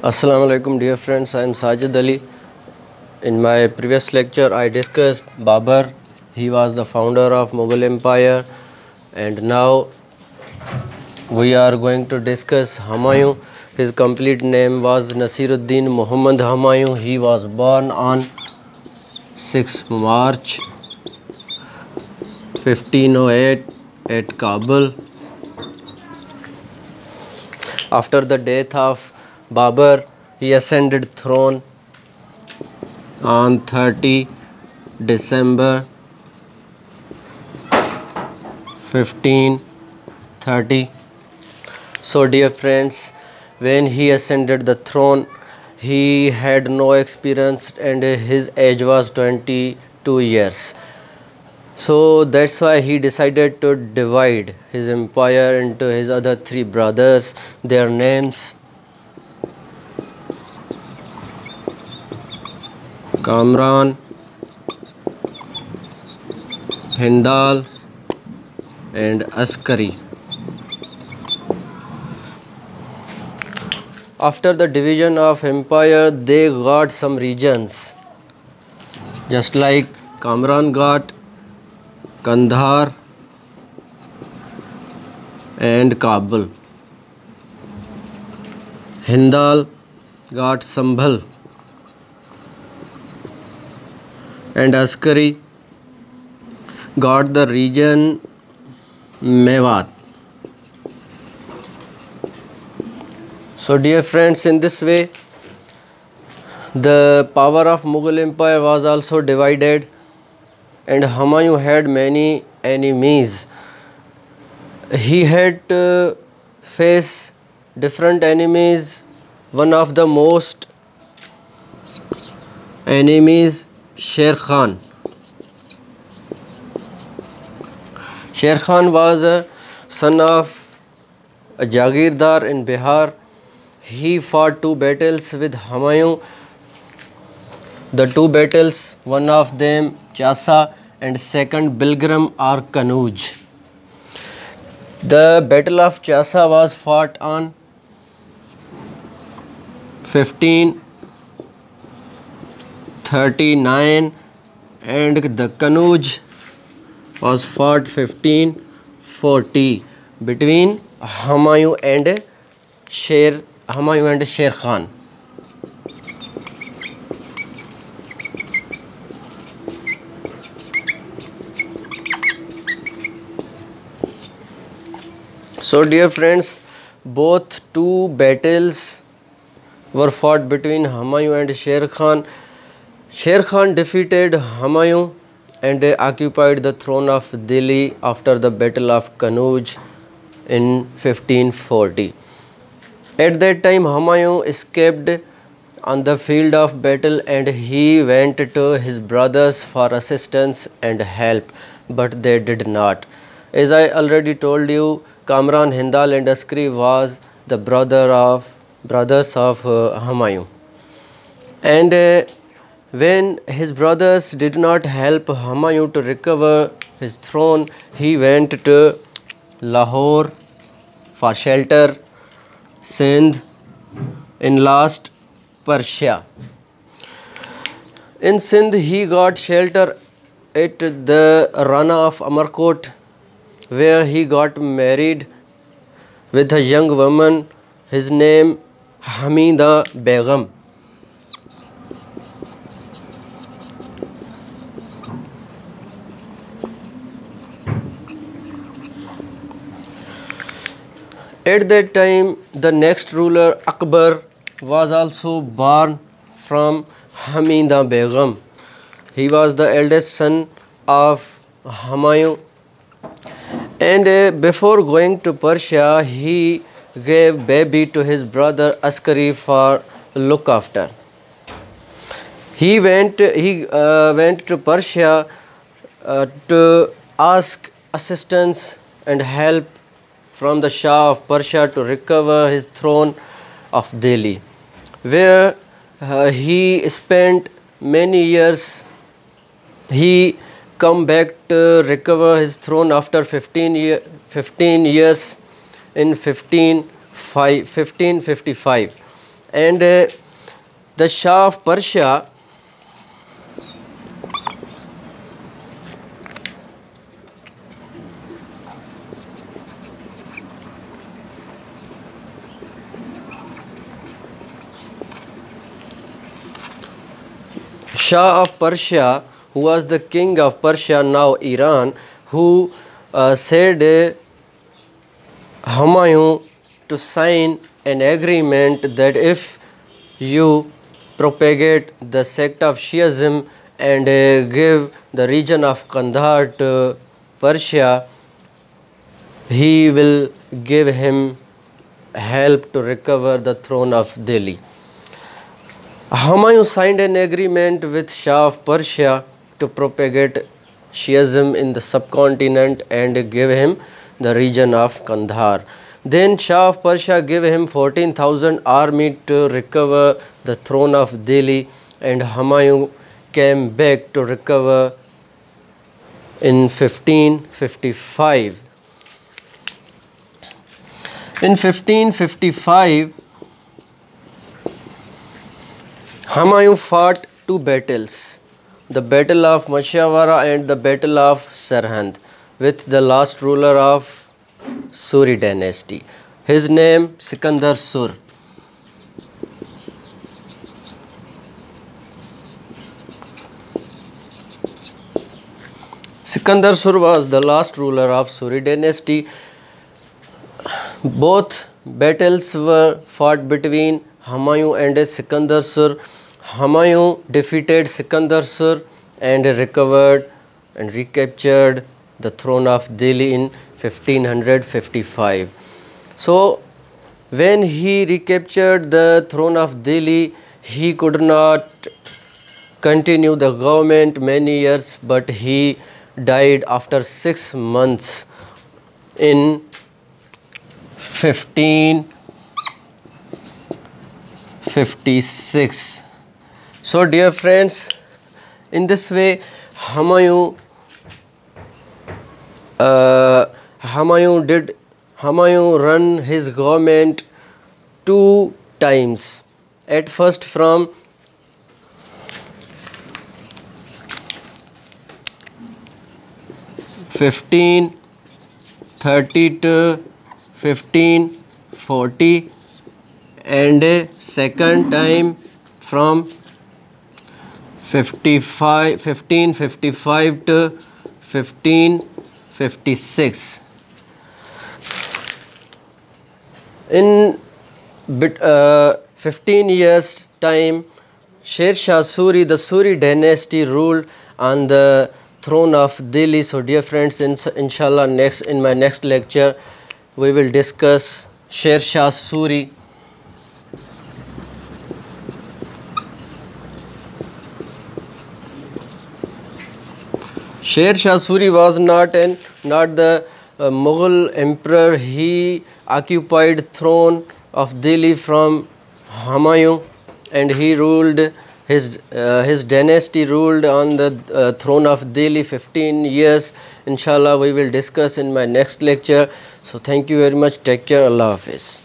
Assalamu alaikum dear friends, I am Sajid Ali. In my previous lecture I discussed Babur. He was the founder of Mughal Empire, and now we are going to discuss Humayun. His complete name was Nasiruddin Muhammad Humayun. He was born on 6 March 1508 at Kabul. After the death of Babur, he ascended throne on 30 December 1530. So dear friends, when he ascended the throne, he had no experience and his age was 22 years. So that's why he decided to divide his empire into his other three brothers. Their names: Kamran, Hindal and Askari. After the division of empire, they got some regions, just like Kamran got Kandahar and Kabul. Hindal got Sambhal, and Askari got the region Mewat. So dear friends, in this way the power of Mughal Empire was also divided, and Humayun had many enemies. He had to face different enemies. One of the most enemies, Sher Khan. Sher Khan was a son of a Jagirdar in Bihar. He fought two battles with Humayun. The two battles, one of them Chasa and second Bilgram or Kanuj. The Battle of Chasa was fought on 1539 and the Kanuj was fought 1540 between Humayun and Sher Khan. So dear friends, both two battles were fought between Humayun and Sher Khan. Sher Khan defeated Humayun and occupied the throne of Delhi after the Battle of Kanuj in 1540. At that time, Humayun escaped on the field of battle and he went to his brothers for assistance and help, but they did not. As I already told you, Kamran, Hindal and Askari was the brothers of Humayun. And when his brothers did not help Humayun to recover his throne, he went to Lahore for shelter, Sindh, in last Persia. In Sindh, he got shelter at the Rana of Amarkot, where he got married with a young woman, his name Hamida Begum. At that time, the next ruler Akbar was also born from Hamida Begum. He was the eldest son of Humayun, and before going to Persia, he gave baby to his brother Askari for look after. He went to Persia to ask assistance and help from the Shah of Persia to recover his throne of Delhi, where he spent many years. He come back to recover his throne after 15 years in 1555, and the Shah of Persia who was the king of Persia, now Iran, who said Humayun to sign an agreement that if you propagate the sect of Shiism and give the region of Kandahar to Persia, he will give him help to recover the throne of Delhi. Humayun signed an agreement with Shah of Persia to propagate Shiism in the subcontinent and give him the region of Kandahar. Then Shah of Persia gave him 14,000 army to recover the throne of Delhi, and Humayun came back to recover in 1555. In 1555, Humayun fought two battles, the Battle of Mashawara and the Battle of Sarhind, with the last ruler of Suri dynasty. His name Sikandar Sur. Sikandar Sur was the last ruler of Suri dynasty. Both battles were fought between Humayun and Sikandar Sur. Humayun defeated Sikandar Sur and recovered and recaptured the throne of Delhi in 1555. So when he recaptured the throne of Delhi, he could not continue the government many years, but he died after 6 months in 1556. So dear friends, in this way Humayun run his government 2 times. At first from 1530 to 1540, and a second time from 1555 to 1556. In 15 years time, Sher Shah Suri, the Suri dynasty, ruled on the throne of Delhi. So dear friends, inshallah in my next lecture we will discuss Sher Shah Suri. Sher Shah Suri was not the Mughal emperor. He occupied throne of Delhi from Humayun, and he ruled his dynasty ruled on the throne of Delhi 15 years. Inshallah we will discuss in my next lecture. So thank you very much. Take care. Allah Hafiz.